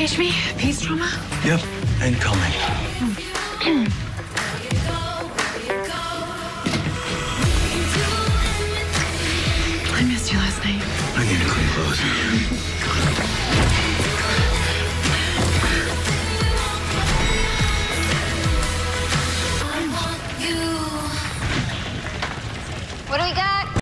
HP, peace trauma? Yep, incoming. I missed you last night. I need to clean clothes.